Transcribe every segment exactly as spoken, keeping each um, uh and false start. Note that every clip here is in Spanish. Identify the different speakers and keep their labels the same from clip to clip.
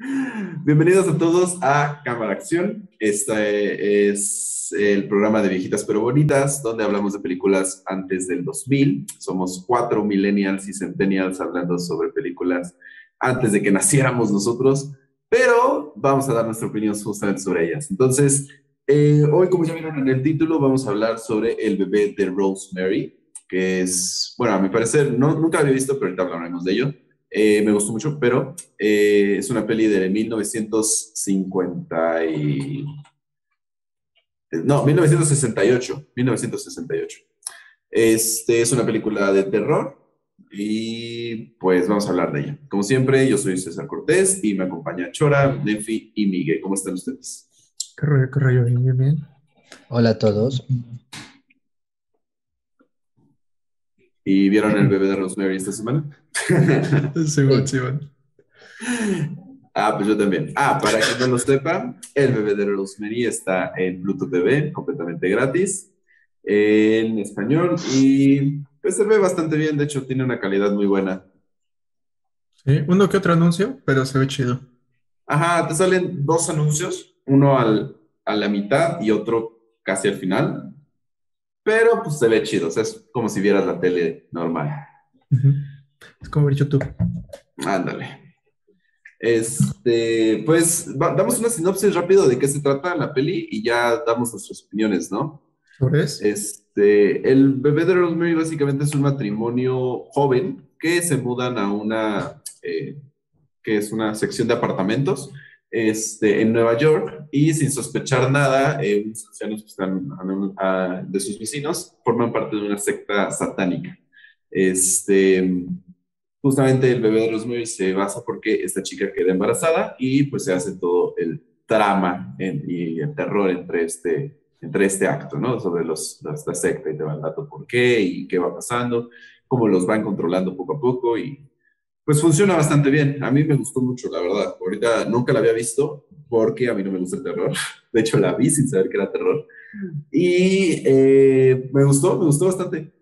Speaker 1: Bienvenidos a todos a Cámara Acción. Este es el programa de Viejitas pero Bonitas, donde hablamos de películas antes del dos mil. Somos cuatro millennials y centennials hablando sobre películas antes de que naciéramos nosotros, pero vamos a dar nuestra opinión justamente sobre ellas. Entonces, eh, hoy, como ya vieron en el título, vamos a hablar sobre El bebé de Rosemary, que es, bueno, a mi parecer, no, nunca lo había visto, pero ahorita hablaremos de ello. Eh, me gustó mucho, pero eh, es una peli de mil novecientos cincuenta y... No, mil novecientos sesenta y ocho. mil novecientos sesenta y ocho. Este es una película de terror y pues vamos a hablar de ella. Como siempre, yo soy César Cortés y me acompaña Chora, Nefi y Miguel. ¿Cómo están ustedes?
Speaker 2: ¿Qué rollo, qué rollo? Bien, bien, bien.
Speaker 3: Hola a todos.
Speaker 1: ¿Y vieron El bebé de Rosemary esta semana?
Speaker 2: Simón,
Speaker 3: Sí,
Speaker 2: Simón.
Speaker 1: Ah, pues yo también. Ah, para quien no lo sepa, El bebé de Rosemary está en Pluto T V, completamente gratis, en español, y pues se ve bastante bien. De hecho, tiene una calidad muy buena.
Speaker 2: Sí, uno que otro anuncio, pero se ve chido.
Speaker 1: Ajá, te salen dos anuncios, uno al, a la mitad y otro casi al final, pero pues se ve chido, o sea, es como si vieras la tele normal.
Speaker 2: Ujú. Es como ver YouTube.
Speaker 1: Ándale. Este, pues va- damos una sinopsis rápido de qué se trata la peli y ya damos nuestras opiniones, ¿no?
Speaker 2: ¿Sobre eso?
Speaker 1: Este, el bebé de Rosemary básicamente es un matrimonio joven que se mudan a una, eh, que es una sección de apartamentos este, en Nueva York y sin sospechar nada, eh, unos ancianos que están a- a- de sus vecinos forman parte de una secta satánica. Este, justamente el bebé de Rosemary se basa porque esta chica queda embarazada y pues se hace todo el trama en- y el terror entre este, entre este acto, ¿no? Sobre los, los- la secta y te van dando por qué y qué va pasando, cómo los van controlando poco a poco y pues funciona bastante bien. A mí me gustó mucho, la verdad. Ahorita nunca la había visto porque a mí no me gusta el terror. De hecho, la vi sin saber que era terror. Y eh, me gustó, me gustó bastante.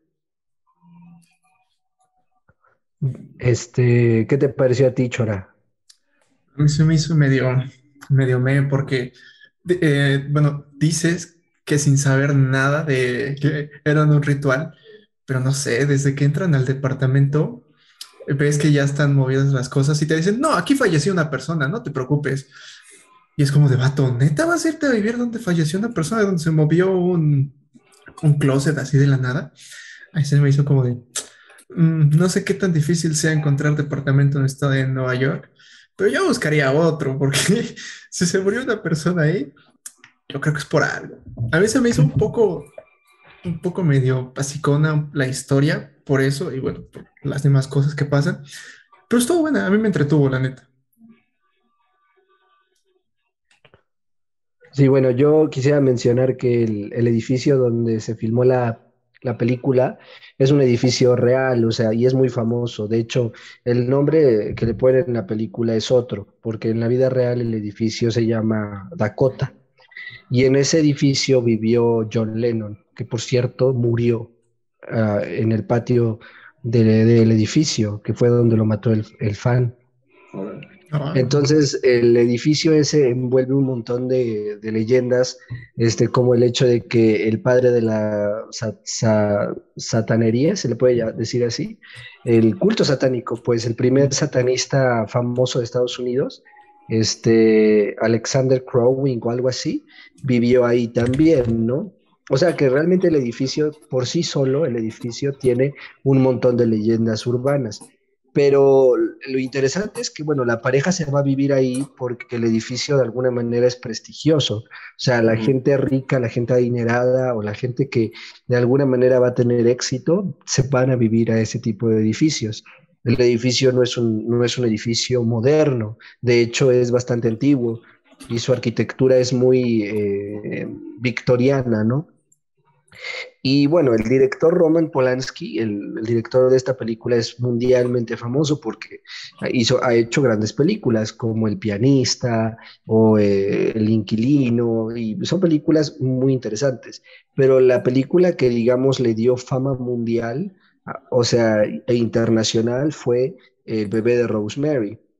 Speaker 3: este, ¿qué te pareció a ti, Chora?
Speaker 2: A mí se me hizo medio, medio me, porque, de- eh, bueno, dices que sin saber nada de que eran un ritual, pero no sé, desde que entran al departamento, eh, ves que ya están movidas las cosas y te dicen, no, aquí falleció una persona, no te preocupes. Y es como de vato, ¿neta vas a irte a vivir donde falleció una persona, donde se movió un, un closet así de la nada? Ahí se me hizo como de, mm, no sé qué tan difícil sea encontrar departamento en el estado de Nueva York, pero yo buscaría otro, porque si se murió una persona ahí, yo creo que es por algo. A mí se me hizo un poco, un poco medio basicona la historia, por eso, y bueno, por las demás cosas que pasan, pero estuvo buena, a mí me entretuvo, la neta.
Speaker 3: Sí, bueno, yo quisiera mencionar que el, el edificio donde se filmó la, la película es un edificio real, o sea, y es muy famoso. De hecho, el nombre que le ponen en la película es otro, porque en la vida real el edificio se llama Dakota. Y en ese edificio vivió John Lennon, que por cierto murió ah, en el patio de- del edificio, que fue donde lo mató el, el fan.
Speaker 1: Ahora.
Speaker 2: Ah,
Speaker 3: Entonces, el edificio ese envuelve un montón de, de leyendas, este, como el hecho de que el padre de la sa- sa- satanería, se le puede ya- decir así, el culto satánico, pues el primer satanista famoso de Estados Unidos, este, Alexander Crowing o algo así, vivió ahí también, ¿no? O sea que realmente el edificio, por sí solo, el edificio tiene un montón de leyendas urbanas. Pero lo interesante es que, bueno, la pareja se va a vivir ahí porque el edificio de alguna manera es prestigioso. O sea, la
Speaker 1: Ujú.
Speaker 3: gente rica, la gente adinerada o la gente que de alguna manera va a tener éxito, se van a vivir a ese tipo de edificios. El edificio no es un, no es un edificio moderno, de hecho es bastante antiguo y su arquitectura es muy eh, victoriana, ¿no? Y bueno, el director Roman Polanski, el, el director de esta película, es mundialmente famoso porque hizo, ha hecho grandes películas como El pianista o eh, El inquilino, y son películas muy interesantes. Pero la película que, digamos, le dio fama mundial, a- o sea, e internacional, fue El bebé de Rosemary.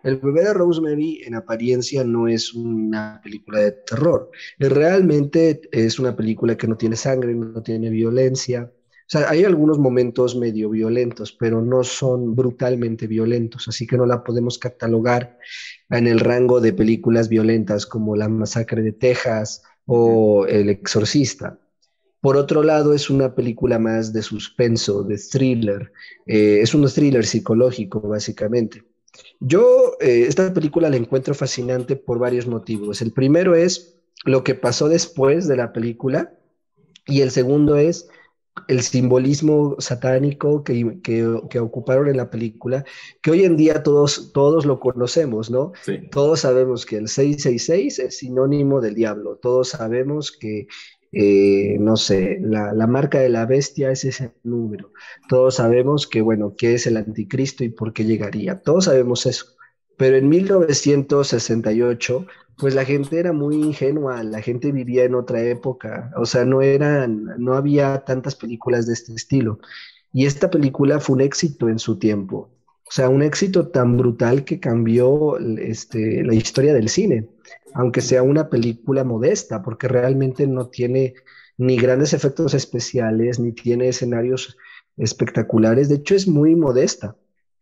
Speaker 3: El bebé de Rosemary en apariencia no es una película de terror. Eh, Realmente es una película que no tiene sangre, no tiene violencia. O sea, hay algunos momentos medio violentos, pero no son brutalmente violentos, así que no la podemos catalogar en el rango de películas violentas como La Masacre de Texas
Speaker 1: Ujú.
Speaker 3: o El Exorcista. Por otro lado, es una película más de suspenso, de thriller. Eh, es un thriller psicológico, básicamente. Yo eh, esta película la encuentro fascinante por varios motivos. El primero es lo que pasó después de la película y el segundo es el simbolismo satánico que, que, que ocuparon en la película, que hoy en día todos, todos lo conocemos, ¿no?
Speaker 1: Sí.
Speaker 3: Todos sabemos que el seiscientos sesenta y seis es sinónimo del diablo, todos sabemos que, eh, no sé, la, la marca de la bestia es ese número, todos sabemos que, bueno, qué es el anticristo y por qué llegaría, todos sabemos eso. Pero en mil novecientos sesenta y ocho pues la gente era muy ingenua, la gente vivía en otra época, o sea, no eran, no había tantas películas de este estilo. Y esta película fue un éxito en su tiempo, o sea, un éxito tan brutal que cambió este, la historia del cine, aunque sea una película modesta, porque realmente no tiene ni grandes efectos especiales, ni tiene escenarios espectaculares, de hecho es muy modesta.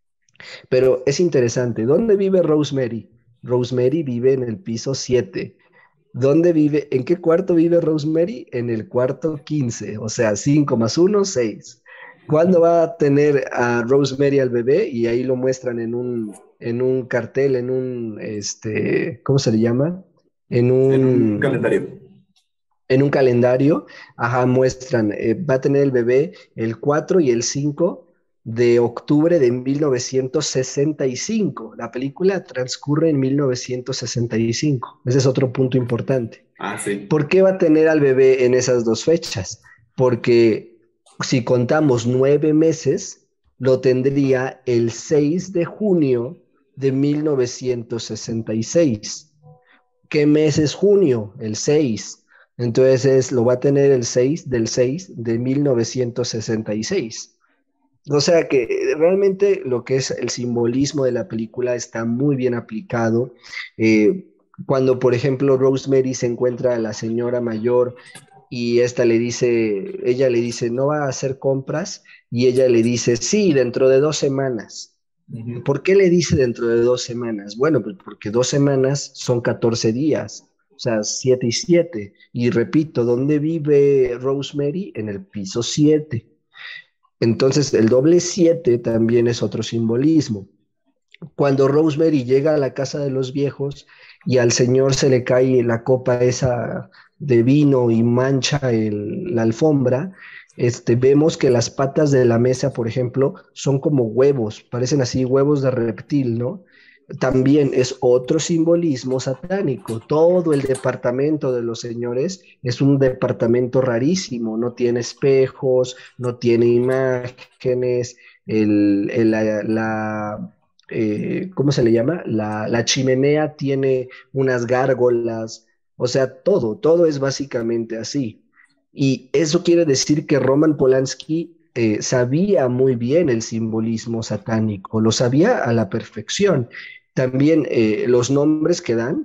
Speaker 3: Pero es interesante. ¿Dónde vive Rosemary? Rosemary vive en el piso siete. ¿Dónde vive? ¿En qué cuarto vive Rosemary? En el cuarto quince. O sea, cinco más uno, seis. ¿Cuándo va a tener a Rosemary al bebé? Y ahí lo muestran en un, en un cartel, en un, este, ¿cómo se le llama? En
Speaker 1: En un
Speaker 3: un,
Speaker 1: calendario.
Speaker 3: en un calendario, ajá, muestran, eh, va a tener el bebé el cuatro y el cinco de octubre de mil novecientos sesenta y cinco. La película transcurre en mil novecientos sesenta y cinco. Ese es otro punto importante.
Speaker 1: Ah, sí.
Speaker 3: ¿Por qué va a tener al bebé en esas dos fechas? Porque si contamos nueve meses, lo tendría el seis de junio de mil novecientos sesenta y seis. ¿Qué mes es junio? El seis. Entonces lo va a tener el seis del seis de mil novecientos sesenta y seis. O sea que realmente lo que es el simbolismo de la película está muy bien aplicado. Eh, Cuando, por ejemplo, Rosemary se encuentra a la señora mayor y esta le dice, ella le dice, no va a hacer compras, y ella le dice, sí, dentro de dos semanas.
Speaker 1: Ujú.
Speaker 3: ¿Por qué le dice dentro de dos semanas? Bueno, pues porque dos semanas son catorce días, o sea, siete y siete. Y repito, ¿dónde vive Rosemary? En el piso siete. Entonces, el doble siete también es otro simbolismo. Cuando Rosemary llega a la casa de los viejos y al señor se le cae la copa esa de vino y mancha el- la alfombra, este, vemos que las patas de la mesa, por ejemplo, son como huevos, parecen así huevos de reptil, ¿no? También es otro simbolismo satánico. Todo el departamento de los señores es un departamento rarísimo, no tiene espejos, no tiene imágenes, el, el- la, la eh, ¿cómo se le llama? La, la chimenea tiene unas gárgolas, o sea, todo, todo es básicamente así. Y eso quiere decir que Roman Polanski eh, sabía muy bien el simbolismo satánico, lo sabía a la perfección. También eh, los nombres que dan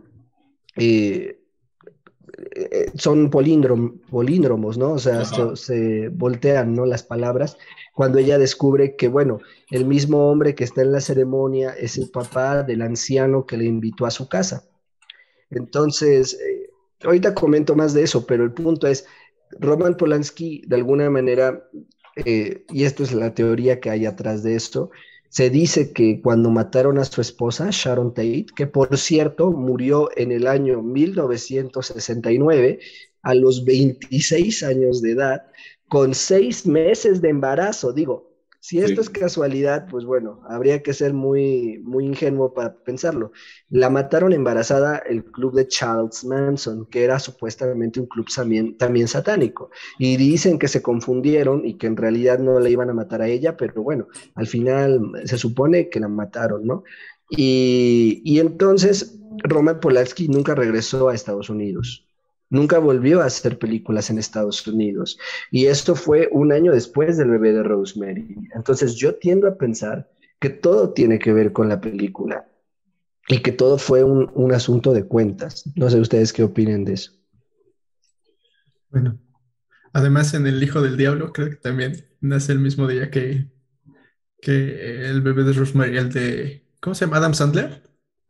Speaker 3: eh, eh, son políndrom, políndromos, ¿no? O sea,
Speaker 1: Ajá.
Speaker 3: se, se voltean, ¿no? Las palabras cuando ella descubre que, bueno, el mismo hombre que está en la ceremonia es el papá del anciano que le invitó a su casa. Entonces, eh, ahorita comento más de eso, pero el punto es, Roman Polanski, de alguna manera, eh, y esto es la teoría que hay atrás de esto, se dice que cuando mataron a su esposa, Sharon Tate, que por cierto murió en el año mil novecientos sesenta y nueve, a los veintiséis años de edad, con seis meses de embarazo, digo, si esto es
Speaker 1: Sí.
Speaker 3: casualidad, pues bueno, habría que ser muy, muy ingenuo para pensarlo. La mataron embarazada el club de Charles Manson, que era supuestamente un club también, también satánico. Y dicen que se confundieron y que en realidad no la iban a matar a ella, pero bueno, al final se supone que la mataron, ¿no? Y, y entonces Roman Polanski nunca regresó a Estados Unidos. Nunca volvió a hacer películas en Estados Unidos. Y esto fue un año después del bebé de Rosemary. Entonces yo tiendo a pensar que todo tiene que ver con la película. y que todo fue un, un asunto de cuentas. No sé ustedes qué opinen de eso.
Speaker 2: Bueno, además en El Hijo del Diablo creo que también nace el mismo día que, que el bebé de Rosemary, el de, ¿cómo se llama? Adam Sandler.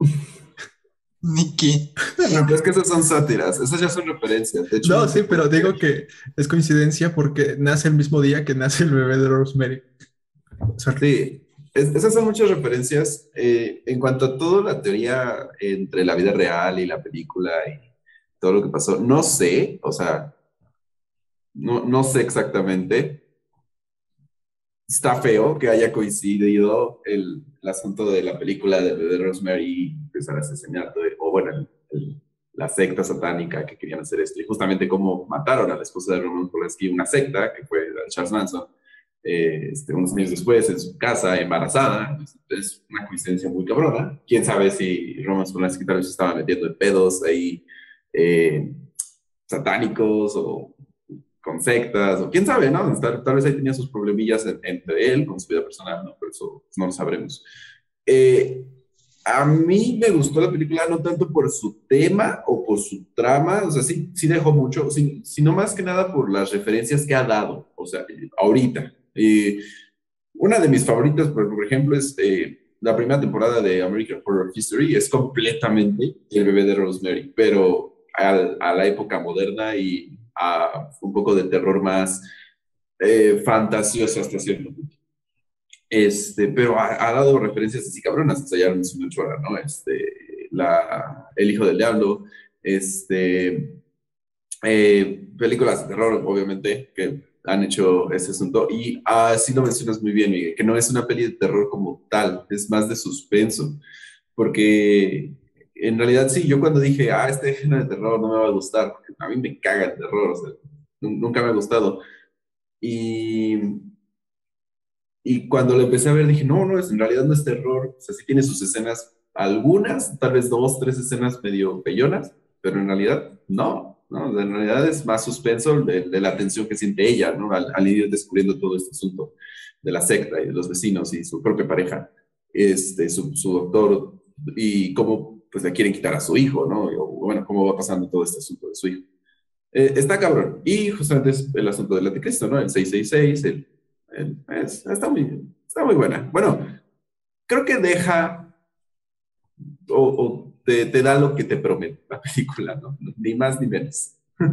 Speaker 4: Nicky.
Speaker 1: Bueno, pero es que esas son sátiras, esas ya son referencias. De hecho,
Speaker 2: No,
Speaker 1: no
Speaker 2: sí,
Speaker 1: sé
Speaker 2: pero
Speaker 1: por qué.
Speaker 2: digo que es coincidencia porque nace el mismo día que nace el bebé de Rosemary. O sea,
Speaker 1: Sí, es- esas son muchas referencias. Eh, en cuanto a toda la teoría entre la vida real y la película y todo lo que pasó, no sé, o sea, no, no sé exactamente. Está feo que haya coincidido el, el asunto de la película de, de Rosemary, empezar a asesinato, de- o bueno, el- el- la secta satánica que querían hacer esto, y justamente cómo mataron a la esposa de Roman Polanski, una secta, que fue la de Charles Manson, eh, este, unos años después, en su casa, embarazada. Es una coincidencia muy cabrona. Quién sabe si Roman Polanski tal vez se estaba metiendo en pedos ahí eh, satánicos o con sectas, o quién sabe, ¿no? Tal, tal vez ahí tenía sus problemillas en- entre él con su vida personal, ¿no? Pero eso no lo sabremos. Eh, a mí me gustó la película no tanto por su tema o por su trama, o sea, sí, sí dejó mucho, sí- sino más que nada por las referencias que ha dado, o sea, ahorita. Eh, una de mis favoritas, por, por ejemplo, es eh, la primera temporada de American Horror History, es completamente el bebé de Rosemary, pero al- a la época moderna y a un poco de terror más eh, fantasioso hasta cierto punto. Este, pero ha, ha dado referencias así cabronas, o sea, ya lo mencionó Chora, ¿no? Este, la, El Hijo del Diablo, este, eh, películas de terror, obviamente, que han hecho ese asunto. Y así lo mencionas muy bien, Miguel, que no es una peli de terror como tal, es más de suspenso. Porque en realidad sí, yo cuando dije, ah, este género de terror no me va a gustar, porque a mí me caga el terror, o sea, nunca me ha gustado. Y, y cuando lo empecé a ver dije, no, no, es, en realidad no es terror, o sea, sí tiene sus escenas, algunas, tal vez dos, tres escenas medio bellonas, pero en realidad no, ¿no? En realidad es más suspenso de, de la tensión que siente ella, ¿no? Al, al ir descubriendo todo este asunto de la secta y de los vecinos y su propia pareja, este, su, su doctor, y cómo pues le quieren quitar a su hijo, ¿no? O, bueno, cómo va pasando todo este asunto de su hijo. Eh, está cabrón. Y justamente es el asunto del anticristo, ¿no? El seiscientos sesenta y seis, el, el- es- está, muy, está muy buena. Bueno, creo que deja o, o te, te da lo que te promete la película, ¿no? Ni más ni menos.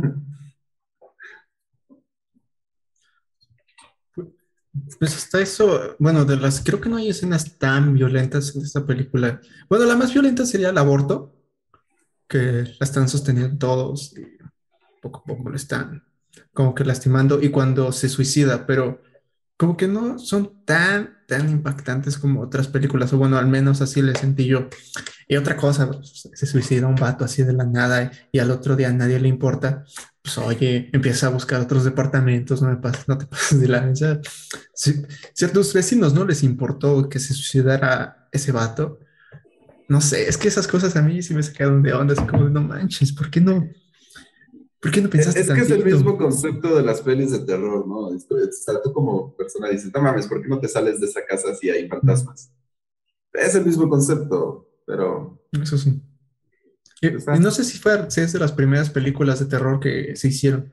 Speaker 2: pues hasta eso, bueno, de las, creo que no hay escenas tan violentas en esta película. Bueno, la más violenta sería el aborto, que la están sosteniendo todos y poco a poco le están como que lastimando y cuando se suicida, pero como que no son tan, tan impactantes como otras películas, o bueno, al menos así le sentí yo. Y otra cosa, pues, se suicida un vato así de la nada y, y al otro día a nadie le importa, pues oye, empieza a buscar otros departamentos, no me pases, no te pases de la... O sea, si, si a tus vecinos no les importó que se suicidara ese vato, no sé, es que esas cosas a mí sí me sacaron de onda, así como de, no manches, ¿por qué no, ¿por qué no
Speaker 1: Es,
Speaker 2: pensaste
Speaker 1: es que es el mismo
Speaker 2: tantito?
Speaker 1: concepto de las pelis de terror, ¿no? Es- es- o sea, tú como persona dices, no mames, ¿por qué no te sales de esa casa si hay
Speaker 2: Mm,
Speaker 1: fantasmas? Es el mismo concepto, pero
Speaker 2: eso sí. Y, y
Speaker 1: está.
Speaker 2: no sé si fue, si es de las primeras películas de terror que se hicieron.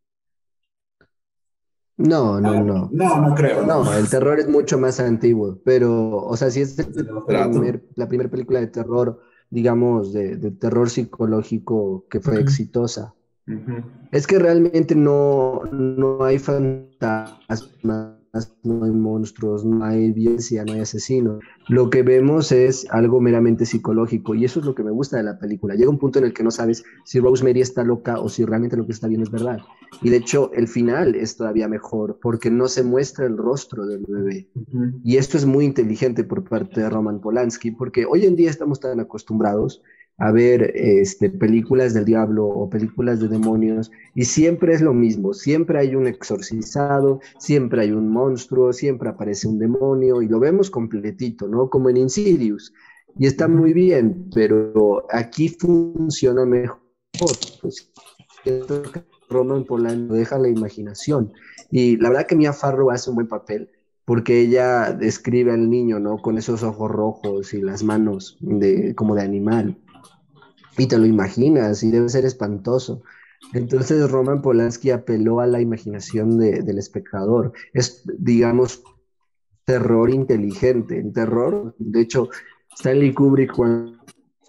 Speaker 3: No, no, no.
Speaker 1: No, no creo, ¿no?
Speaker 3: No, el terror es mucho más antiguo, pero, o sea, sí es el
Speaker 1: Es el Nosferatu.
Speaker 3: primer, la primera película de terror, digamos, de, de terror psicológico que fue
Speaker 2: Ok.
Speaker 3: exitosa.
Speaker 1: Ujú.
Speaker 3: Es que realmente no, no hay fantasmas, no hay monstruos, no hay violencia, no hay asesinos. Lo que vemos es algo meramente psicológico y eso es lo que me gusta de la película. Llega un punto en el que no sabes si Rosemary está loca o si realmente lo que está viendo es verdad. Y de hecho el final es todavía mejor porque no se muestra el rostro del bebé.
Speaker 1: Ujú.
Speaker 3: Y esto es muy inteligente por parte de Roman Polanski, porque hoy en día estamos tan acostumbrados a ver este, películas del diablo o películas de demonios y siempre es lo mismo, siempre hay un exorcizado, siempre hay un monstruo, siempre aparece un demonio y lo vemos completito, ¿no? Como en Insidious. Y está muy
Speaker 1: Ujú.
Speaker 3: bien, pero aquí funciona mejor. Pues, siento que Roman Polanski deja la imaginación. Y la verdad que Mia Farrow hace un buen papel, porque ella describe al niño, ¿no? Con esos ojos rojos y las manos de, como de animal. Y te lo imaginas, y debe ser espantoso. Entonces Roman Polanski apeló a la imaginación de- del espectador. Es, digamos, terror inteligente. En terror, de hecho, Stanley Kubrick cuando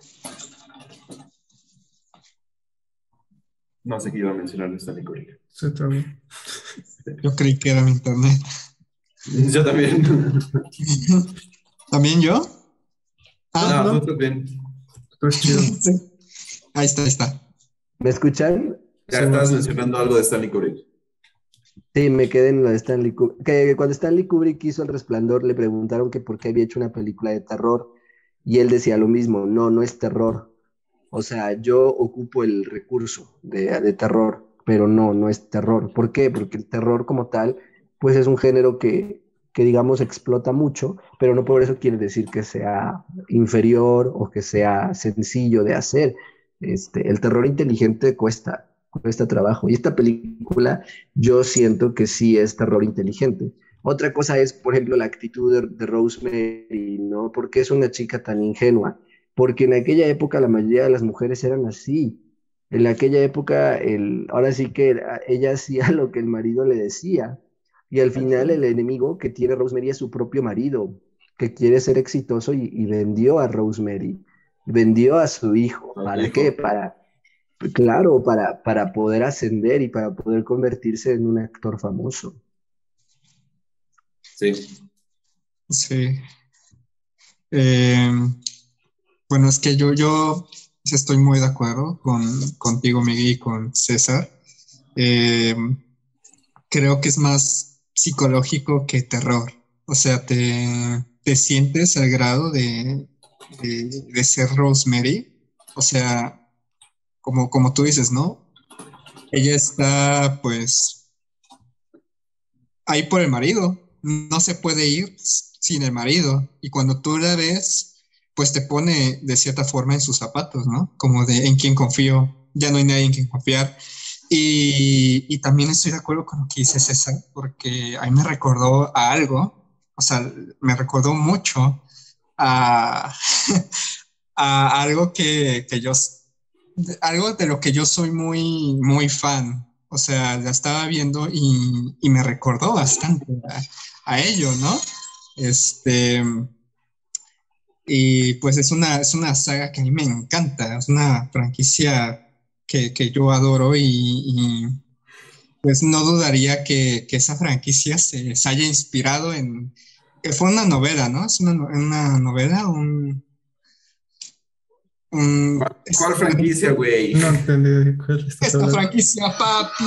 Speaker 1: No sé qué iba a mencionar de Stanley Kubrick.
Speaker 2: Se trabó.
Speaker 4: Yo creí que era mi internet.
Speaker 1: Yo también.
Speaker 4: ¿También yo? Ah,
Speaker 1: No,
Speaker 2: no.
Speaker 1: tú también.
Speaker 2: Todo es chido.
Speaker 4: sí. Ahí está, ahí está.
Speaker 3: ¿me escuchan?
Speaker 1: Ya
Speaker 2: Sí,
Speaker 1: estabas
Speaker 2: bueno.
Speaker 1: mencionando algo de Stanley Kubrick.
Speaker 3: Sí, me quedé en lo de Stanley Kubrick. Que cuando Stanley Kubrick hizo El Resplandor, le preguntaron que por qué había hecho una película de terror. Y él decía lo mismo, no, no es terror. O sea, yo ocupo el recurso de, de terror, pero no, no es terror. ¿Por qué? Porque el terror como tal, pues es un género que, que digamos, explota mucho, pero no por eso quiere decir que sea inferior o que sea sencillo de hacer. Este, el terror inteligente cuesta, cuesta trabajo. Y esta película yo siento que sí es terror inteligente. Otra cosa es, por ejemplo, la actitud de, de Rosemary, ¿no? ¿Por qué es una chica tan ingenua? Porque en aquella época la mayoría de las mujeres eran así. En aquella época, el, ahora sí que era- ella hacía lo que el marido le decía. Y al final el enemigo que tiene Rosemary es su propio marido, que quiere ser exitoso y, y vendió a Rosemary, vendió a su hijo.
Speaker 1: ¿A tu
Speaker 3: ¿Para qué?
Speaker 1: hijo?
Speaker 3: Para, claro, para, para poder ascender y para poder convertirse en un actor famoso.
Speaker 1: Sí.
Speaker 4: Sí. Eh, bueno, es que yo, yo estoy muy de acuerdo con, contigo, Miguel, y con César. Eh, creo que es más psicológico que terror. O sea, te, te sientes al grado de, de, de ser Rosemary. O sea, como, como tú dices, ¿no? Ella está, pues, ahí por el marido. No se puede ir sin el marido. Y cuando tú la ves, pues te pone de cierta forma en sus zapatos, ¿no? Como de en quién confío, ya no hay nadie en quien confiar. Y, y también estoy de acuerdo con lo que dice César, porque a mí me recordó a algo, o sea, me recordó mucho a, a algo que, que yo, algo de lo que yo soy muy, muy fan. O sea, la estaba viendo y, y me recordó bastante a, a ello, ¿no? Este, y pues es una, es una saga que a mí me encanta, es una franquicia que, que yo adoro y, y, pues no dudaría que, que esa franquicia se, se haya inspirado en, que fue una novela, ¿no? Es una, una novela, un, un
Speaker 1: ¿Cuál, cuál franquicia, güey?
Speaker 2: No entendí de cuál estás
Speaker 4: esta
Speaker 2: hablando.
Speaker 4: franquicia, papi.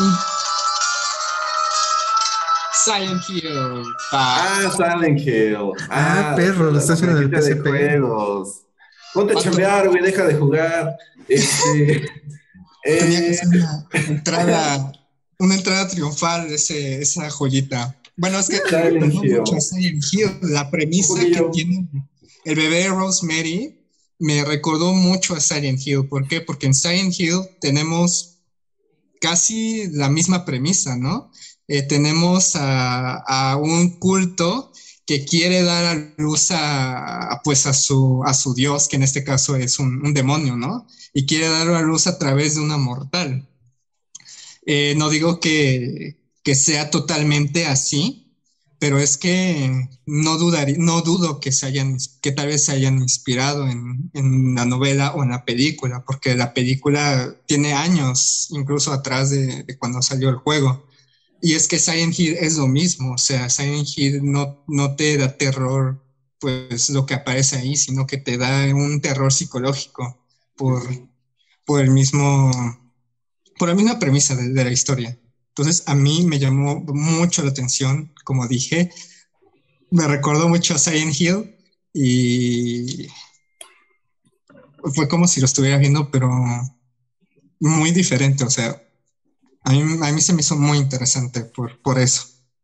Speaker 4: Silent Hill. papi.
Speaker 1: Ah, Silent Hill.
Speaker 2: Ah,
Speaker 1: Ah,
Speaker 2: perro, lo
Speaker 1: la, la
Speaker 2: estás haciendo en el
Speaker 1: franquicia de
Speaker 2: P S P.
Speaker 1: juegos. Ponte a
Speaker 4: ¿Cuánto?
Speaker 1: chambear, güey, deja de jugar. Este.
Speaker 4: Tenía que
Speaker 1: eh,
Speaker 4: ser una entrada, una entrada triunfal ese, esa joyita. Bueno, es que me
Speaker 1: Silent
Speaker 4: recordó
Speaker 1: Hill.
Speaker 4: mucho a Silent Hill. La premisa que
Speaker 1: poquillo.
Speaker 4: tiene el bebé Rosemary me recordó mucho a Silent Hill. ¿Por qué? Porque en Silent Hill tenemos casi la misma premisa, ¿no? Eh, tenemos a, a un culto que quiere dar a luz a, a, pues a, su, a su dios, que en este caso es un, un demonio, ¿no? Y quiere dar a luz a través de una mortal. Eh, no digo que, que sea totalmente así, pero es que no, dudaría, no dudo que, se hayan, que tal vez se hayan inspirado en, en la novela o en la película, porque la película tiene años incluso atrás de, de cuando salió el juego. Y es que Silent Hill es lo mismo, o sea, Silent Hill no, no te da terror, pues lo que aparece ahí, sino que te da un terror psicológico por, por el mismo, por la misma premisa de, de la historia. Entonces, a mí me llamó mucho la atención, como dije, me recordó mucho a Silent Hill y fue como si lo estuviera viendo, pero muy diferente, o sea, a mí, a mí se me hizo muy interesante por, por eso.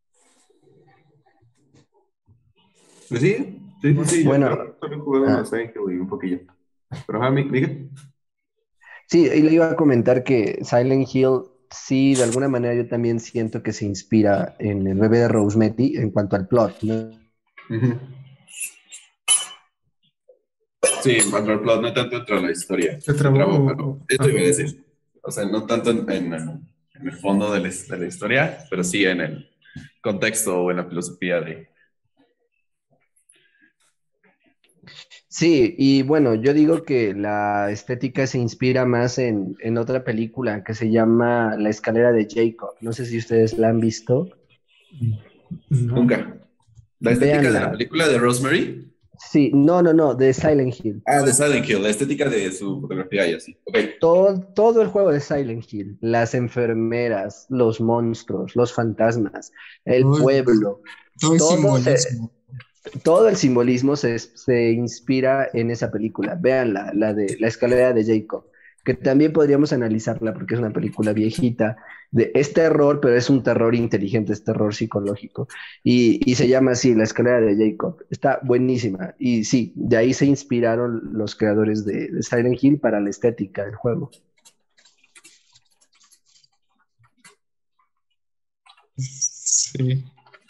Speaker 1: Pues sí, sí, sí, sí. Yo
Speaker 3: Bueno,
Speaker 1: claro, solo he jugado
Speaker 3: ah,
Speaker 1: unos Silent Hill y un poquillo. Pero, ajá, Miguel.
Speaker 3: sí, y le iba a comentar que Silent Hill sí, de alguna manera yo también siento que se inspira en el bebé de Rosemary en cuanto al plot, ¿no?
Speaker 1: Ujú. Sí, en cuanto al plot, no tanto entre la historia,
Speaker 2: ¿Se
Speaker 1: se
Speaker 2: trabó?
Speaker 1: trabó,
Speaker 2: o-
Speaker 1: pero
Speaker 2: o-
Speaker 1: esto
Speaker 2: ah,
Speaker 1: iba a decir. O sea, no tanto en, en, en el fondo de la, de la historia, pero sí en el contexto o en la filosofía de...
Speaker 3: Sí, y bueno, yo digo que la estética se inspira más en, en otra película que se llama La escalera de Jacob. No sé si ustedes la han visto.
Speaker 2: no.
Speaker 1: Nunca. La estética de la
Speaker 3: Véanla.
Speaker 1: película de Rosemary.
Speaker 3: Sí, no, no, no, de Silent Hill.
Speaker 1: Ah, de Silent Hill, la estética de su fotografía y así. Ok.
Speaker 3: Todo, todo el juego de Silent Hill, las enfermeras, los monstruos, los fantasmas, el
Speaker 4: Todo,
Speaker 3: pueblo,
Speaker 4: todo el
Speaker 3: todo se,
Speaker 4: simbolismo.
Speaker 3: todo el simbolismo se, se inspira en esa película. Vean la, la de La escalera de Jacob, que también podríamos analizarla porque es una película viejita. De, es terror, pero es un terror inteligente, es terror psicológico. Y, y se llama así, La escalera de Jacob. Está buenísima. Y sí, de ahí se inspiraron los creadores de, de Silent Hill para la estética del juego.
Speaker 4: Sí.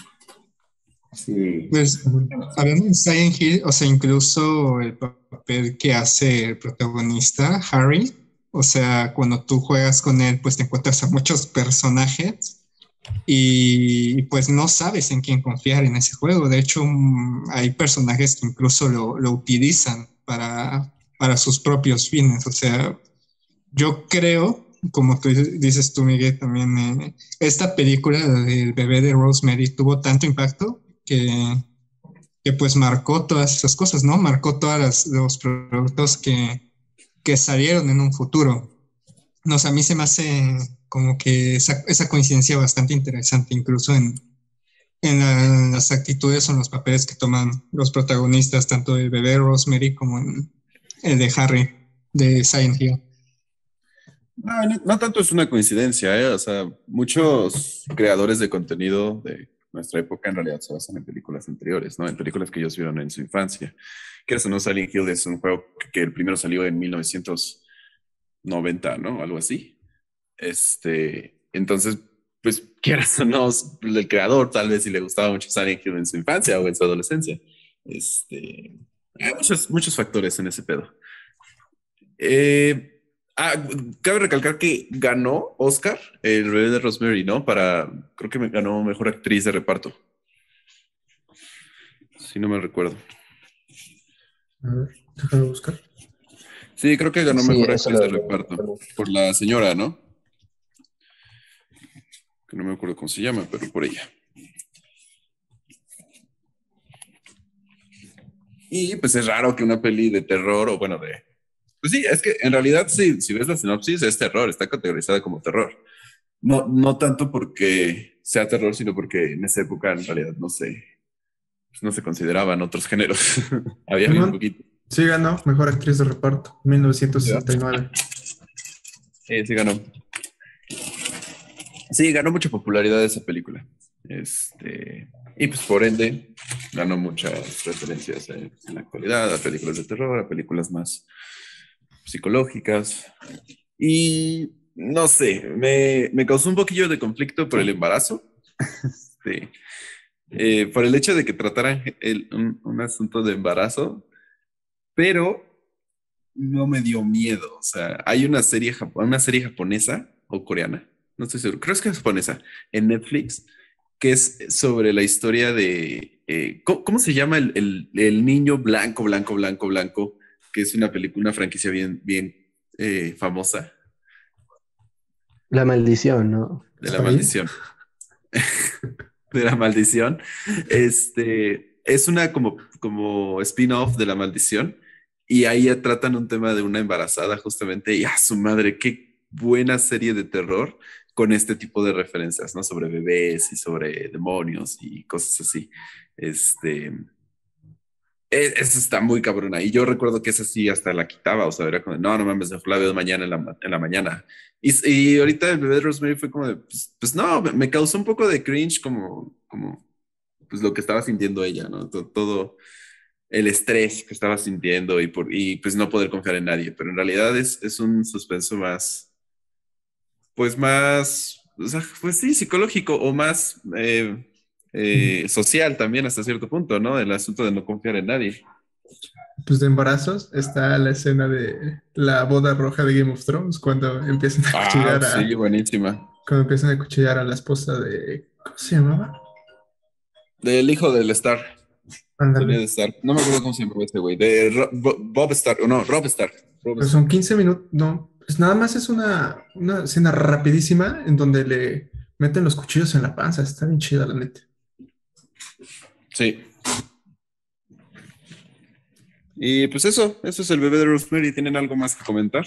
Speaker 1: Sí.
Speaker 4: Pues, hablando de Silent Hill, o sea, incluso el papel que hace el protagonista, Harry, o sea, cuando tú juegas con él, pues te encuentras a muchos personajes y pues no sabes en quién confiar en ese juego. De hecho, mm, hay personajes que incluso lo, lo utilizan para, para sus propios fines. O sea, yo creo, como tú dices tú, Miguel, también, eh, esta película del bebé de Rosemary tuvo tanto impacto que, que pues marcó todas esas cosas, ¿no? Marcó todos los productos que, que salieron en un futuro. No sé, a mí se me hace como que esa, esa coincidencia bastante interesante, incluso en, en la- las actitudes o en los papeles que toman los protagonistas, tanto el bebé Rosemary como en el de Harry, de Silent Hill.
Speaker 1: No, no, no tanto es una coincidencia, ¿eh? O sea, muchos creadores de contenido de nuestra época en realidad se basan en películas anteriores, ¿no? En películas que ellos vieron en su infancia. Quieras o no, Silent Hill es un juego que, que el primero salió en mil novecientos noventa, ¿no? Algo así. Este, entonces, pues, quieras o no, el creador tal vez si le gustaba mucho Silent Hill en su infancia o en su adolescencia. Este, hay muchos, muchos factores en ese pedo. Eh, ah, cabe recalcar que ganó Oscar el bebé de Rosemary, ¿no? Para, creo que me ganó mejor actriz de reparto, si no me recuerdo.
Speaker 2: A ver, déjame buscar.
Speaker 1: Sí, creo que ganó
Speaker 3: Sí,
Speaker 1: mejor
Speaker 3: eso
Speaker 1: actriz de
Speaker 3: lo...
Speaker 1: reparto por la señora, ¿no? Que no me acuerdo cómo se llama, pero por ella. Y pues es raro que una peli de terror o bueno, de... Pues sí, es que en realidad sí, si ves la sinopsis es terror, está categorizada como terror. No, no tanto porque sea terror, sino porque en esa época en realidad no se, pues no se consideraban otros géneros. Había bien
Speaker 2: Simón,
Speaker 1: poquito.
Speaker 2: sí ganó Mejor Actriz de Reparto,
Speaker 1: ¿Ya?
Speaker 2: mil novecientos sesenta y nueve.
Speaker 1: Sí, sí ganó. Sí, ganó mucha popularidad esa película. Este, y pues por ende ganó muchas referencias en, en la actualidad a películas de terror, a películas más psicológicas. Y no sé, me, me causó un poquillo de conflicto por el embarazo. Este, eh, por el hecho de que trataran el- un, un asunto de embarazo, pero no me dio miedo. O sea, hay una serie, jap- una serie japonesa o coreana, no estoy seguro, creo que es japonesa, en Netflix, que es sobre la historia de, eh, ¿cómo, cómo se llama el, el- el niño blanco, blanco, blanco, blanco? Que es una película, una franquicia bien, bien eh, famosa
Speaker 3: La maldición, ¿no?
Speaker 1: de la
Speaker 2: ¿Spy?
Speaker 1: maldición. De la maldición. Este es una como, como spin-off de la maldición. Y ahí ya tratan un tema de una embarazada, justamente. Y a su madre, qué buena serie de terror con este tipo de referencias, ¿no? Sobre bebés y sobre demonios y cosas así. Este, e- esa está muy cabrona. Y yo recuerdo que esa sí hasta la quitaba. O sea, era como, no, no mames, mejor la veo mañana en la, ma- en la mañana. Y, y ahorita el bebé de Rosemary fue como de, pues, pues no, me, me causó un poco de cringe como, como pues lo que estaba sintiendo ella, ¿no? Todo, todo el estrés que estaba sintiendo y, por, y pues no poder confiar en nadie. Pero en realidad es, es un suspenso más, pues más, o sea, pues sí, psicológico o más eh, eh, social también hasta cierto punto, ¿no? El asunto de no confiar en nadie.
Speaker 2: Pues de embarazos está la escena de la boda roja de Game of Thrones, cuando empiezan a
Speaker 1: Ah,
Speaker 2: cuchillar
Speaker 1: sí,
Speaker 2: a,
Speaker 1: buenísima.
Speaker 2: cuando empiezan a cuchillar a la esposa de, ¿cómo se llamaba?
Speaker 1: Del hijo del Star,
Speaker 2: Ándale.
Speaker 1: tenía de Star. No me acuerdo cómo se llama ese güey. De Ro- Bo- Bob Star, o no, Rob Star. Rob
Speaker 2: Pues
Speaker 1: Star.
Speaker 2: son quince minutos, no, pues nada más es una, una escena rapidísima en donde le meten los cuchillos en la panza, está bien chida la neta.
Speaker 1: Sí. Y pues eso, eso es el bebé de Rosemary. ¿Tienen algo más que comentar?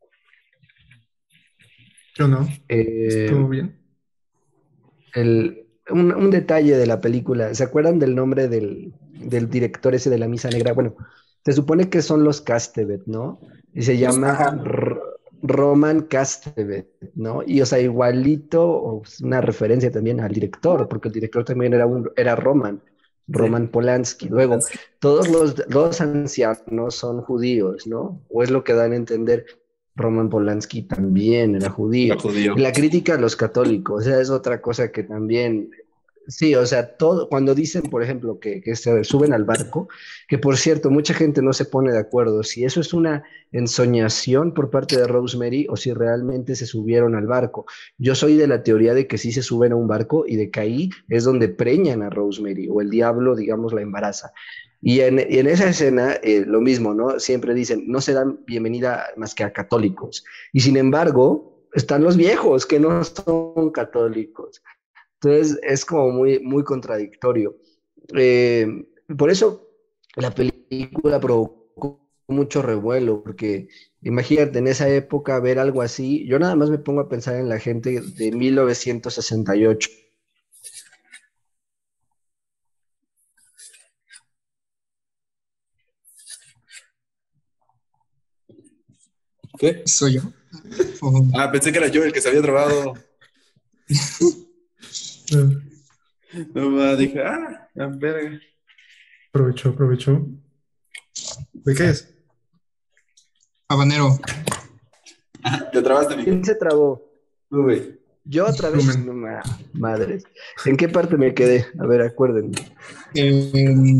Speaker 2: Yo no,
Speaker 3: Eh,
Speaker 2: estuvo bien.
Speaker 3: el, un, un detalle de la película, ¿se acuerdan del nombre del, del director ese de la Misa Negra? Bueno, se supone que son los Castevet, ¿no? Y se
Speaker 1: Los,
Speaker 3: llama
Speaker 1: ajá.
Speaker 3: R- Roman Castevet, ¿no? Y o sea, igualito, o es una referencia también al director, porque el director también era, un, era Roman,
Speaker 1: Sí.
Speaker 3: Roman Polanski. Luego, todos los, los ancianos son judíos, ¿no? O es lo que dan a entender. Roman Polanski también era
Speaker 1: Era
Speaker 3: judío.
Speaker 1: judío.
Speaker 3: Y la crítica a los católicos, o sea, es otra cosa que también, sí, o sea, todo, cuando dicen, por ejemplo, que, que se suben al barco, que por cierto, mucha gente no se pone de acuerdo si eso es una ensoñación por parte de Rosemary o si realmente se subieron al barco. Yo soy de la teoría de que sí se suben a un barco y de que ahí es donde preñan a Rosemary o el diablo, digamos, la embaraza. Y en, y en esa escena, eh, lo mismo, ¿no? Siempre dicen, no se dan bienvenida más que a católicos. Y sin embargo, están los viejos que no son católicos. Entonces, es como muy, muy contradictorio. Eh, por eso la película provocó mucho revuelo, porque imagínate en esa época ver algo así. Yo nada más me pongo a pensar en la gente de mil novecientos sesenta y ocho.
Speaker 1: ¿Qué?
Speaker 4: Soy yo. Oh,
Speaker 1: Ah, pensé que era yo el que se había trabado.
Speaker 2: Eh,
Speaker 1: No, ma, dije, ah, la verga.
Speaker 2: Aprovechó, aprovechó. ¿De qué es?
Speaker 4: habanero.
Speaker 1: Te trabaste, mi
Speaker 3: ¿Quién se trabó?
Speaker 1: tú, güey.
Speaker 3: Yo otra vez,
Speaker 2: Rumen.
Speaker 3: no, ma- madres. ¿En qué parte me quedé? A ver, acuérdenme.
Speaker 4: Eh,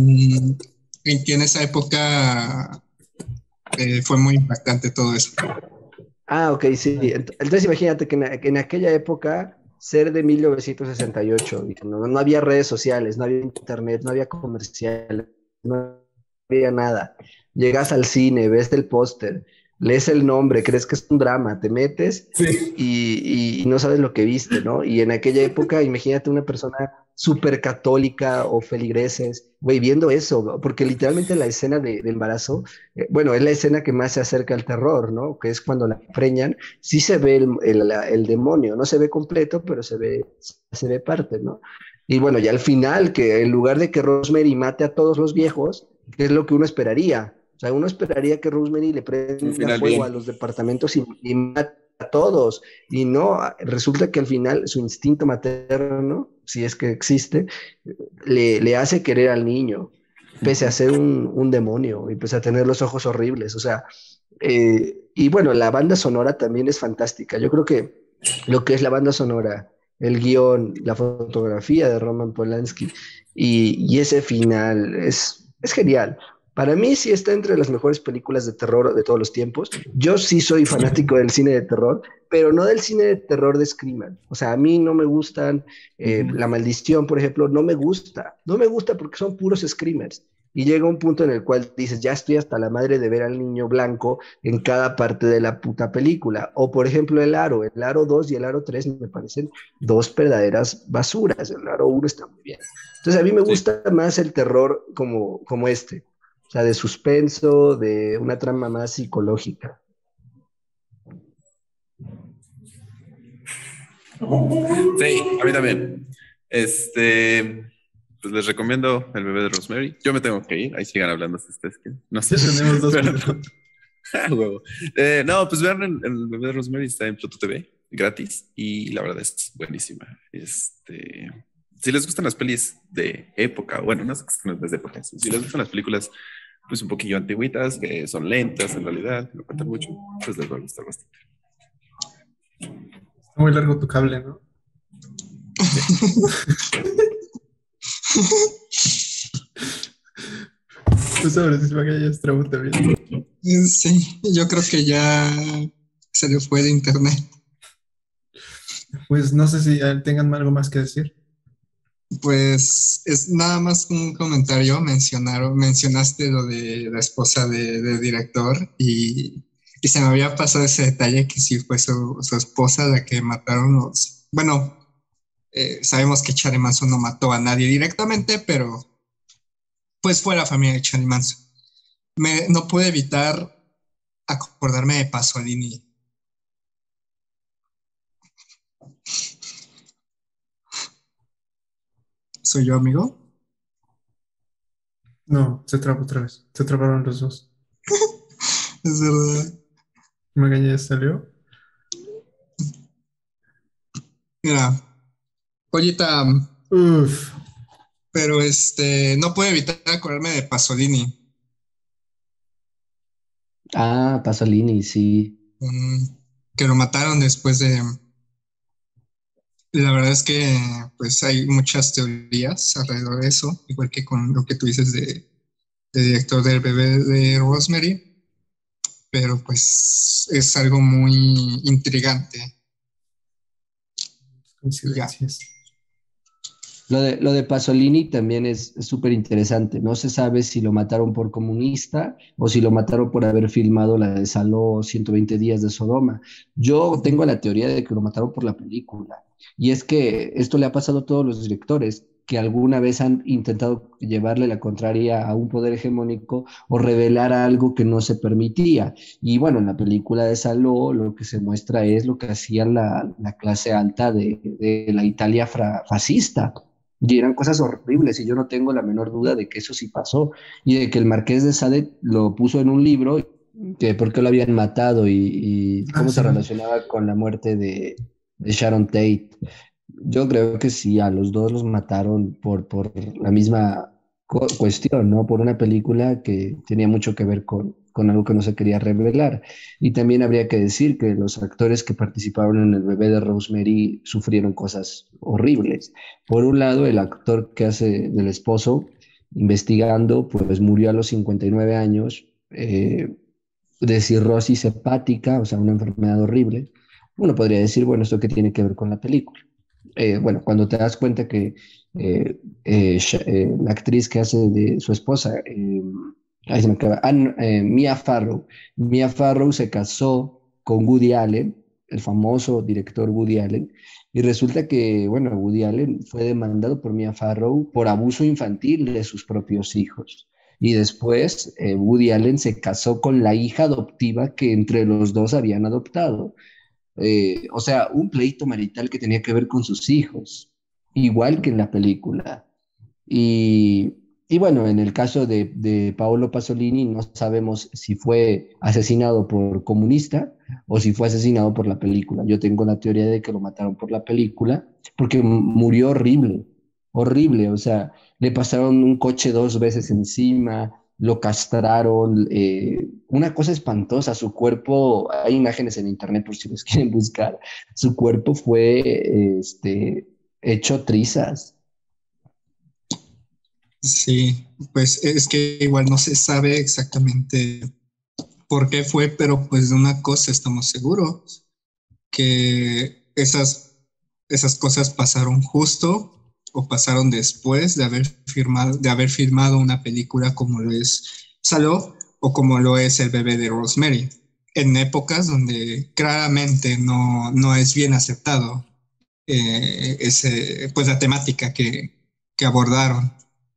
Speaker 4: en que en esa época eh, fue muy impactante todo eso.
Speaker 3: Ah, ok, sí. Ent- Entonces imagínate que en, a- que en aquella época, ser de mil novecientos sesenta y ocho, dije, no, no había redes sociales, no había internet, no había comerciales, no había nada. Llegas al cine, ves el póster, lees el nombre, crees que es un drama, te metes
Speaker 1: Sí.
Speaker 3: y, y- y no sabes lo que viste, ¿no? Y en aquella época, imagínate una persona súper católica o feligreses, güey, viendo eso, porque literalmente la escena de, de embarazo, eh, bueno, es la escena que más se acerca al terror, ¿no? Que es cuando la preñan, sí se ve el, el- la- el demonio, no se ve completo, pero se ve, se ve parte, ¿no? Y bueno, ya al final, que en lugar de que Rosemary mate a todos los viejos, que es lo que uno esperaría, o sea, uno esperaría que Rosemary le
Speaker 1: Un
Speaker 3: prenda
Speaker 1: final
Speaker 3: fuego a
Speaker 1: bien.
Speaker 3: los departamentos y, y mate a todos, y no, resulta que al final su instinto materno, si es que existe, le, le hace querer al niño, pese a ser un, un demonio y pese a tener los ojos horribles. O sea, eh, y bueno, la banda sonora también es fantástica. Yo creo que lo que es la banda sonora, el guión, la fotografía de Roman Polanski y, y ese final es, es genial. Para mí sí está entre las mejores películas de terror de todos los tiempos. Yo sí soy fanático del cine de terror, pero no del cine de terror de Screamer. O sea, a mí no me gustan eh,
Speaker 1: Ujú.
Speaker 3: La Maldición, por ejemplo, no me gusta. No me gusta porque son puros screamers. Y llega un punto en el cual dices, ya estoy hasta la madre de ver al niño blanco en cada parte de la puta película. O por ejemplo el Aro, el Aro dos y el Aro tres me parecen dos verdaderas basuras. El Aro uno está muy bien. Entonces a mí me
Speaker 1: Sí.
Speaker 3: gusta más el terror como, como este. O sea, de suspenso, de una trama más psicológica.
Speaker 1: Sí, a mí también. Este, pues les recomiendo El bebé de Rosemary. Yo me tengo que ir, ahí sigan hablando si ustedes quieren. No sé.
Speaker 2: Ya tenemos dos
Speaker 1: Pero-
Speaker 2: minutos.
Speaker 1: Ah, huevo. Eh, no, pues vean el, el bebé de Rosemary, está en Pluto T V, gratis, y la verdad es buenísima. Este, si les gustan las pelis de época, bueno, no sé qué son las de época, si les gustan las películas pues un poquillo antiguitas, que son lentas en realidad, que no cuentan mucho, pues les va a gustar bastante.
Speaker 2: Muy largo tu cable, ¿no? Tú sabes si Magallanes trabó también.
Speaker 4: Sí, yo creo que ya se le fue de internet.
Speaker 2: Pues no sé si eh, tengan algo más que decir.
Speaker 4: Pues es nada más un comentario, mencionaron, mencionaste lo de la esposa de- del director y, y se me había pasado ese detalle que sí fue su, su esposa la que mataron los... Bueno, eh, sabemos que Charlie Manson no mató a nadie directamente, pero pues fue la familia de Charlie Manson. Me, no pude evitar acordarme de Pasolini. ¿Soy yo, amigo?
Speaker 2: No, se trabó otra vez. Se trabaron los dos.
Speaker 4: Es verdad.
Speaker 2: Magallanes salió.
Speaker 4: Mira, Pollita,
Speaker 2: Uf.
Speaker 4: pero este, no puedo evitar acordarme de Pasolini,
Speaker 3: Ah, Pasolini, sí.
Speaker 4: mm, que lo mataron después de... La verdad es que pues hay muchas teorías alrededor de eso, igual que con lo que tú dices de, de director del bebé de Rosemary, pero pues es algo muy intrigante. Y ya.
Speaker 2: Coincidencias.
Speaker 3: Lo de, lo de Pasolini también es es súper interesante. No se sabe si lo mataron por comunista o si lo mataron por haber filmado la de Saló ciento veinte días de Sodoma. Yo tengo la teoría de que lo mataron por la película. Y es que esto le ha pasado a todos los directores que alguna vez han intentado llevarle la contraria a un poder hegemónico o revelar algo que no se permitía. Y bueno, en la película de Saló lo que se muestra es lo que hacía la, la clase alta de, de la Italia fra- fascista. Y eran cosas horribles y yo no tengo la menor duda de que eso sí pasó y de que el Marqués de Sade lo puso en un libro, que por qué lo habían matado y, y
Speaker 2: Ah,
Speaker 3: cómo se
Speaker 2: sí.
Speaker 3: relacionaba con la muerte de, de Sharon Tate. Yo creo que sí, a los dos los mataron por, por la misma cu- cuestión, ¿no? Por una película que tenía mucho que ver con, con algo que no se quería revelar. Y también habría que decir que los actores que participaron en el bebé de Rosemary sufrieron cosas horribles. Por un lado, el actor que hace del esposo, investigando, pues murió a los cincuenta y nueve años eh, de cirrosis hepática, o sea, una enfermedad horrible. Uno podría decir, bueno, ¿esto qué tiene que ver con la película? Eh, bueno, cuando te das cuenta que eh, eh, Sh- eh, la actriz que hace de su esposa, eh, ahí se me acaba, ah, no, eh, Mia Farrow, Mia Farrow se casó con Woody Allen, el famoso director Woody Allen, y resulta que, bueno, Woody Allen fue demandado por Mia Farrow por abuso infantil de sus propios hijos. Y después eh, Woody Allen se casó con la hija adoptiva que entre los dos habían adoptado. Eh, o sea, un pleito marital que tenía que ver con sus hijos, igual que en la película. Y, y bueno, en el caso de, de Paolo Pasolini, no sabemos si fue asesinado por comunista o si fue asesinado por la película. Yo tengo la teoría de que lo mataron por la película porque m- murió horrible, horrible. O sea, le pasaron un coche dos veces encima, lo castraron, eh, una cosa espantosa. Su cuerpo, hay imágenes en internet por si los quieren buscar. Su cuerpo fue, eh, este, hecho trizas.
Speaker 4: Sí, pues es que igual no se sabe exactamente por qué fue, pero pues de una cosa estamos seguros, que esas, esas cosas pasaron justo o pasaron después de haber firmado, de haber filmado una película como lo es Saló o como lo es El bebé de Rosemary, en épocas donde claramente no, no es bien aceptado eh, ese, pues la temática que, que abordaron.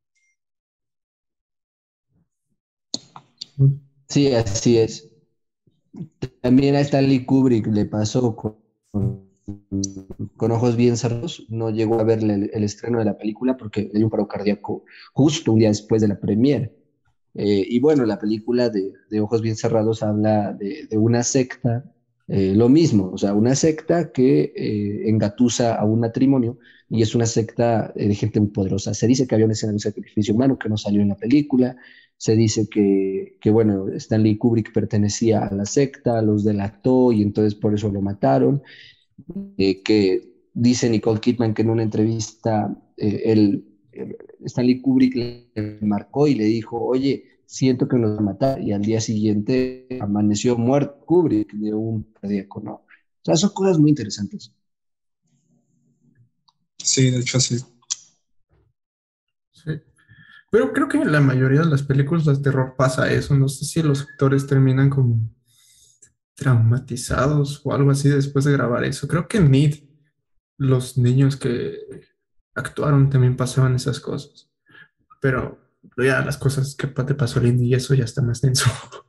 Speaker 3: Sí, así es. También a Stanley Kubrick le pasó con, con Ojos Bien Cerrados. No llegó a ver el, el estreno de la película porque le dio un paro cardíaco justo un día después de la premiere. Eh, y bueno, la película de, de Ojos Bien Cerrados habla de, de una secta, eh, lo mismo, o sea, una secta que eh, engatusa a un matrimonio y es una secta eh, de gente muy poderosa. Se dice que había una escena de un sacrificio humano que no salió en la película. Se dice que, que, bueno, Stanley Kubrick pertenecía a la secta, los delató y entonces por eso lo mataron. eh, que dice Nicole Kidman que en una entrevista eh, él, eh, Stanley Kubrick le marcó y le dijo, oye, siento que nos va a matar, y al día siguiente amaneció muerto Kubrick de un cardíaco, ¿no? O sea, son cosas muy interesantes.
Speaker 4: Sí, de hecho sí.
Speaker 2: Sí. Pero creo que en la mayoría de las películas de terror pasa eso. No sé si los actores terminan como traumatizados o algo así después de grabar eso. Creo que en It, los niños que actuaron también pasaban esas cosas. Pero ya las cosas que te pasó Lindy y eso ya está más denso.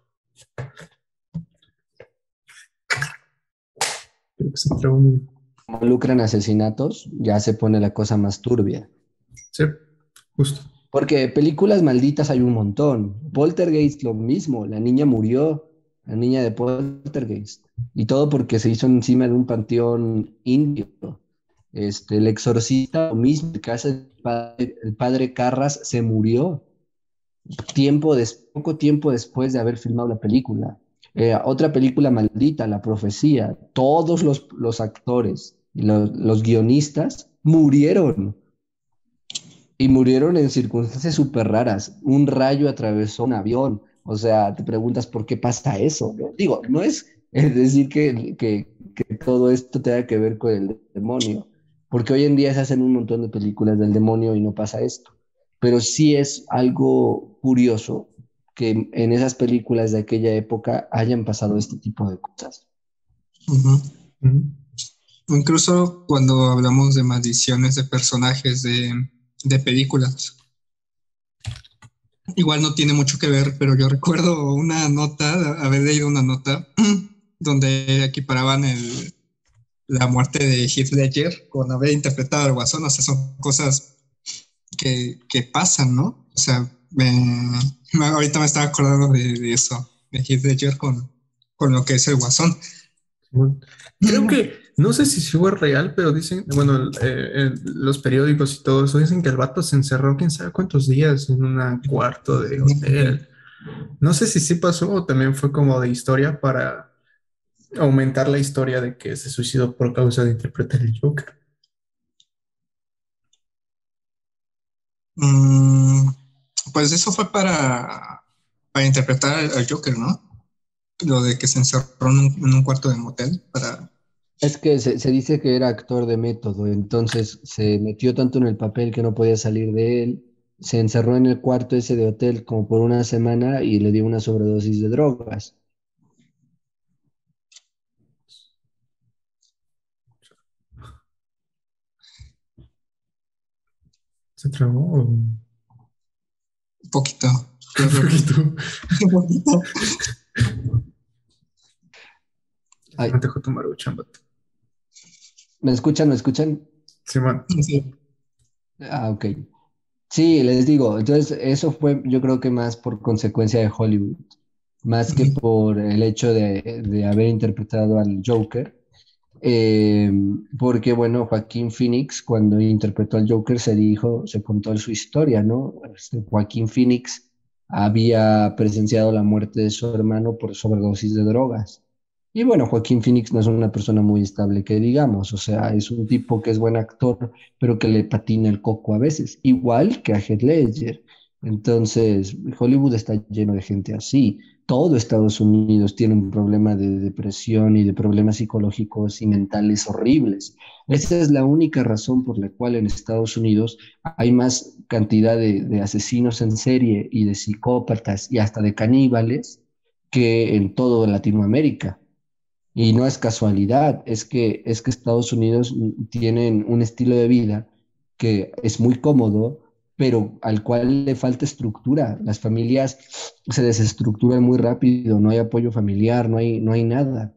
Speaker 2: Creo que se traumó.
Speaker 3: Involucran asesinatos, ya se pone la cosa más turbia.
Speaker 2: Sí, justo.
Speaker 3: Porque películas malditas hay un montón. Poltergeist, lo mismo, la niña murió, la niña de Poltergeist. Y todo porque se hizo encima de un panteón indio. Este, el exorcista, lo mismo, el, caso del padre, el padre Carras se murió tiempo des, poco tiempo después de haber filmado la película. Eh, otra película maldita, La Profecía, todos los, los actores y los, los guionistas murieron. Y murieron en circunstancias súper raras. Un rayo atravesó un avión. O sea, te preguntas por qué pasa eso, ¿no? Digo, no es, es decir que, que, que todo esto tenga que ver con el demonio, porque hoy en día se hacen un montón de películas del demonio y no pasa esto. Pero sí es algo curioso que en esas películas de aquella época hayan pasado este tipo de cosas.
Speaker 4: Uh-huh.
Speaker 2: Uh-huh.
Speaker 4: Incluso cuando hablamos de maldiciones de personajes de, de películas. Igual no tiene mucho que ver, pero yo recuerdo una nota, haber leído una nota donde equiparaban el, la muerte de Heath Ledger con haber interpretado al Guasón. O sea, son cosas que, que pasan, ¿no? O sea, me, me, ahorita me estaba acordando de, de eso, de Heath Ledger con, con lo que es el Guasón.
Speaker 2: Creo que, no sé si fue real, pero dicen, bueno, eh, en los periódicos y todo eso, dicen que el vato se encerró quién sabe cuántos días en un cuarto de hotel. No sé si sí pasó o también fue como de historia para aumentar la historia de que se suicidó por causa de interpretar el Joker.
Speaker 4: Mm, pues eso fue para, para interpretar al Joker, ¿no? Lo de que se encerró en un, en un cuarto de motel para...
Speaker 3: Es que se, se dice que era actor de método, entonces se metió tanto en el papel que no podía salir de él, se encerró en el cuarto ese de hotel como por una semana y le dio una sobredosis de drogas.
Speaker 2: ¿Se trabó? O...
Speaker 4: Un poquito.
Speaker 2: Un poquito.
Speaker 4: Un poquito.
Speaker 3: Ay,
Speaker 2: No te dejo tomar un chambato.
Speaker 3: ¿me escuchan? ¿Me escuchan?
Speaker 2: Sí, man.
Speaker 4: Sí.
Speaker 3: Ah, ok. Sí, les digo, entonces eso fue yo creo que más por consecuencia de Hollywood, más que por el hecho de, de haber interpretado al Joker. Eh, porque bueno, Joaquín Phoenix cuando interpretó al Joker se dijo, se contó su historia, ¿no? Este, Joaquín Phoenix había presenciado la muerte de su hermano por sobredosis de drogas. Y bueno, Joaquín Phoenix no es una persona muy estable que digamos, o sea, es un tipo que es buen actor, pero que le patina el coco a veces, igual que a Heath Ledger. Entonces, Hollywood está lleno de gente así. Todo Estados Unidos tiene un problema de depresión y de problemas psicológicos y mentales horribles. Esa es la única razón por la cual en Estados Unidos hay más cantidad de, de asesinos en serie y de psicópatas y hasta de caníbales que en todo Latinoamérica. Y no es casualidad, es que, es que Estados Unidos tienen un estilo de vida que es muy cómodo, pero al cual le falta estructura. Las familias se desestructuran muy rápido, no hay apoyo familiar, no hay, no hay nada.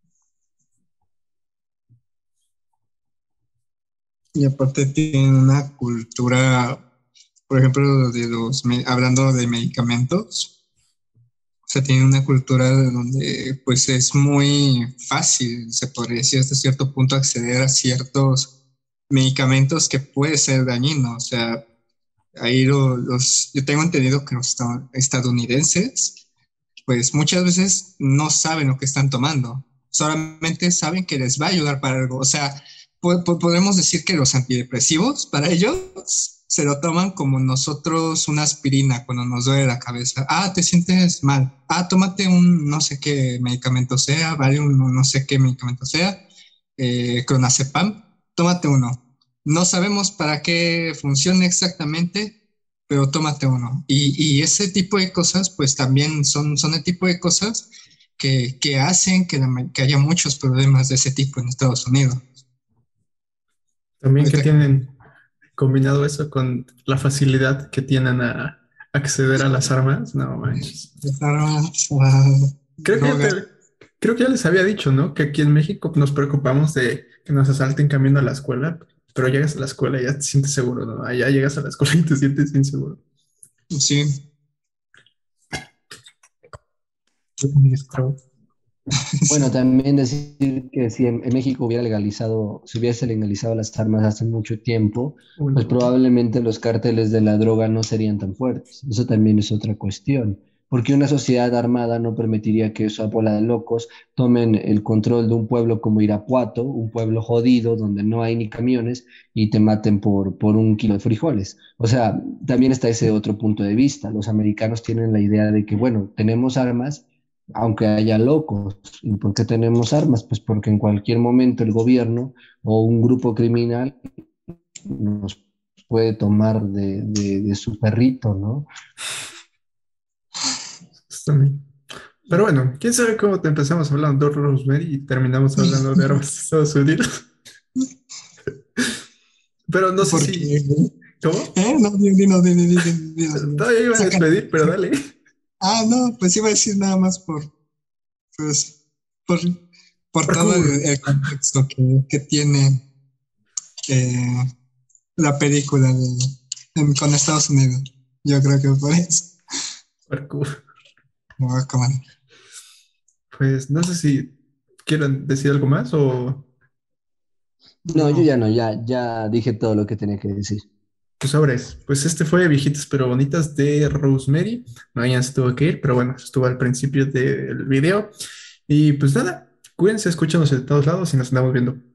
Speaker 4: Y aparte tienen una cultura, por ejemplo, de los, hablando de medicamentos, o sea, tienen una cultura donde pues es muy fácil, se podría decir hasta cierto punto, acceder a ciertos medicamentos que puede ser dañino. O sea, ahí lo, los, yo tengo entendido que los estadounidenses, pues muchas veces no saben lo que están tomando. O solamente saben que les va a ayudar para algo. O sea, po po podemos decir que los antidepresivos, para ellos, se lo toman como nosotros una aspirina cuando nos duele la cabeza. Ah, te sientes mal. Ah, tómate un no sé qué medicamento sea, vale, un no sé qué medicamento sea, eh, clonazepam, tómate uno. No sabemos para qué funciona exactamente, pero tómate uno. Y, y ese tipo de cosas, pues también son, son el tipo de cosas que, que hacen que, la, que haya muchos problemas de ese tipo en Estados Unidos.
Speaker 2: También que
Speaker 4: Ahorita,
Speaker 2: tienen combinado eso con la facilidad que tienen a acceder a las armas, no manches.
Speaker 4: armas, uh,
Speaker 2: Creo que, ya
Speaker 4: drogas.
Speaker 2: te- creo que ya les había dicho, ¿no? Que aquí en México nos preocupamos de que nos asalten camino a la escuela, pero llegas a la escuela y ya te sientes seguro, ¿no? Allá llegas a la escuela y te sientes inseguro.
Speaker 4: Sí,
Speaker 2: Ministro.
Speaker 3: Bueno, también decir que si en, en México hubiera legalizado, si hubiese legalizado las armas hace mucho tiempo, pues
Speaker 2: Uno.
Speaker 3: probablemente los cárteles de la droga no serían tan fuertes. Eso también es otra cuestión, porque una sociedad armada no permitiría que esa bola de locos tomen el control de un pueblo como Irapuato, un pueblo jodido donde no hay ni camiones y te maten por, por un kilo de frijoles. O sea, también está ese otro punto de vista. Los americanos tienen la idea de que, bueno, tenemos armas aunque haya locos. ¿Y por qué tenemos armas? Pues porque en cualquier momento el gobierno o un grupo criminal nos puede tomar de, de, de su perrito, ¿no?
Speaker 2: Justamente. Pero bueno, quién sabe cómo te empezamos hablando de Rosemary y terminamos hablando de armas de Estados Unidos. Pero no sé
Speaker 4: porque...
Speaker 2: si. ¿Cómo?
Speaker 4: ¿Eh? No, dino, dino, dino, dino.
Speaker 2: Todavía iba a
Speaker 4: Saca.
Speaker 2: despedir, pero dale.
Speaker 4: Ah, no, pues iba a decir nada más por, pues, por, por todo
Speaker 2: Parkour.
Speaker 4: el, el contexto que, que tiene eh, la película de, en- con Estados Unidos. Yo creo que por eso.
Speaker 2: Parkour.
Speaker 4: Me voy a comer.
Speaker 2: Pues no sé si quieren decir algo más o
Speaker 3: No, yo
Speaker 4: No.
Speaker 3: ya no, ya, ya dije todo lo que tenía que decir.
Speaker 2: pues sobres. Pues este fue Viejitas pero Bonitas de Rosemary. Mañana se tuvo que ir, pero bueno, estuvo al principio del video. Y pues nada, cuídense, escúchanos de todos lados y nos andamos viendo.